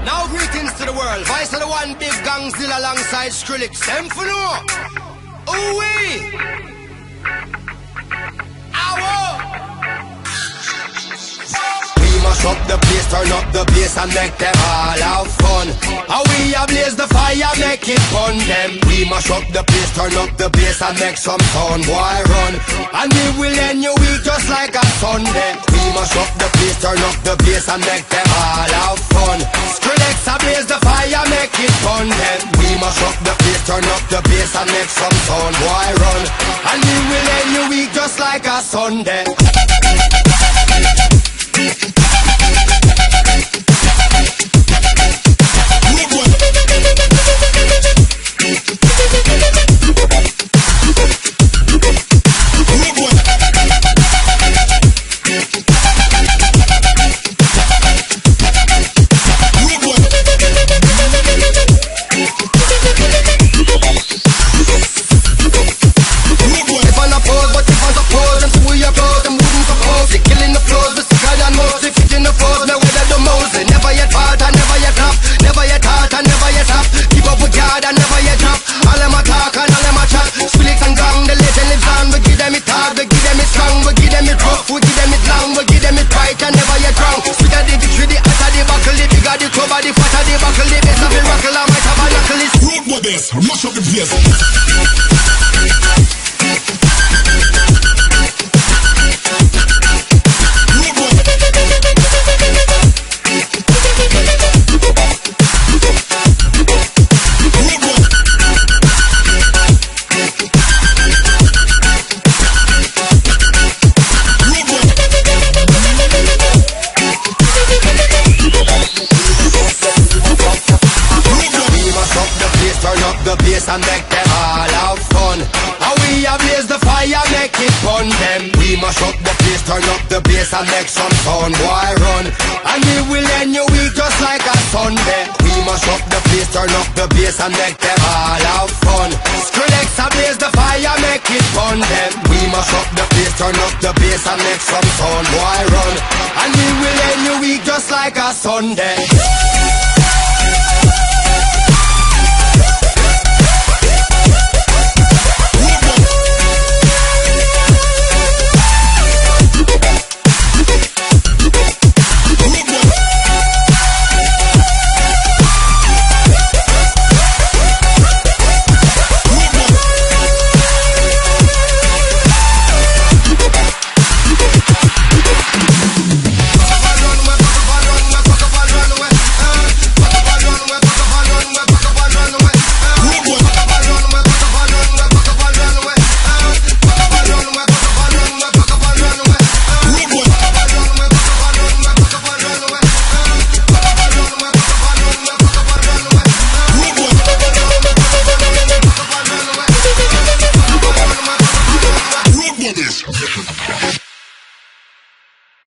Now greetings to the world. Vice of the one big gangzilla alongside Skrillex. Them for no. Ooh-wee. Mash up the place, turn up the bass and make them all have fun. How we ablaze the fire, make it fun them. We mash up the place, turn up the bass and make some sound, boy run. And we will end your week just like a Sunday. We mash up the place, turn up the bass and make them all have fun. Skrillex ablaze the fire, make it fun them. We mash up the place, turn up the bass and make some sound, boy run. And we will end your week just like a Sunday. Mash up the place. And make them all have fun. How we ablaze the fire, make it fun them. We mash up the place, turn up the bass and make some sound, boy run. And we will end your week just like a Sunday. We mash up the place, turn up the bass and make them all have fun. Skrillex ablaze the fire, make it fun them. We mash up the place, turn up the bass and make some sound, boy run. And we will end your week just like a Sunday.